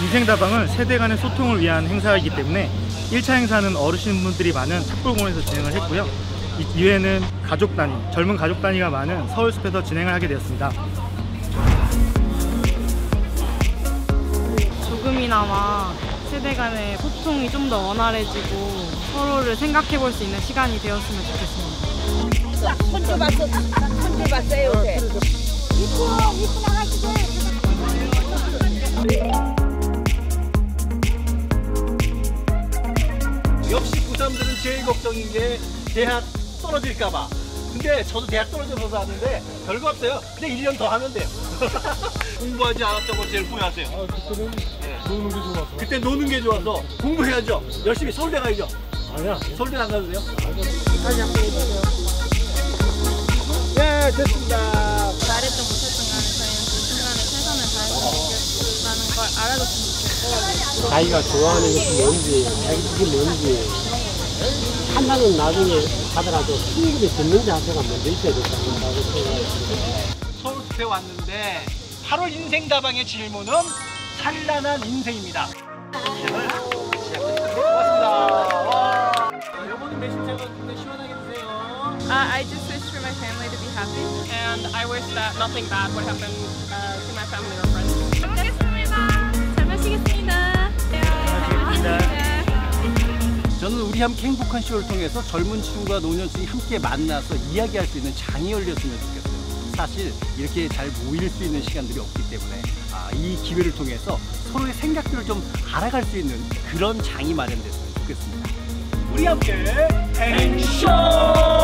인생다방은 세대 간의 소통을 위한 행사이기 때문에 1차 행사는 어르신분들이 많은 탁골공원에서 진행을 했고요. 2회는 가족 단위, 젊은 가족 단위가 많은 서울숲에서 진행을 하게 되었습니다. 조금이나마 세대 간의 소통이 좀 더 원활해지고 서로를 생각해 볼 수 있는 시간이 되었으면 좋겠습니다. 손주 봤어요, 요새. 이쁜 아가씨들. 역시 고3들은 제일 걱정인 게 대학 떨어질까봐. 근데 저도 대학 떨어져서 왔는데 별거 없어요. 그냥 1년 더 하면 돼요. 공부하지 않았던 거 제일 후회하세요. 그때는 노는 게 좋아서. 그때 노는 게 좋아서 공부해야죠. 열심히 서울대 가야죠. 아니야. 서울대 안 가도 돼요? 다시 한번 해주세요. 네, 됐습니다. 잘했든 못했든 간에 저희는 그 순간에 최선을 다했다는 걸 알아줬으면 좋겠고 자기가 좋아하는 것이 뭔지, 자기 뭔지 판단은 나중에 하더라도 충분히 듣는 자세가 먼저 있어야 된다고 생각합니다. 서울숲에 왔는데 8월 인생다방의 질문은 찬란한 인생입니다. 인생을 시작하겠습니다. 고맙습니다. 와. 여보는 매신 차가 시원하게 드세요. I just wish for my family to be happy and I wish that nothing bad would happen to my family or friends. 잘 먹겠습니다. 잘 마시겠습니다. 저는 우리 함께 행복한 쇼를 통해서 젊은 층과 노년층이 함께 만나서 이야기할 수 있는 장이 열렸으면 좋겠어요. 사실 이렇게 잘 모일 수 있는 시간들이 없기 때문에 이 기회를 통해서 서로의 생각들을 좀 알아갈 수 있는 그런 장이 마련됐으면 좋겠습니다. 우리 함께 행쇼!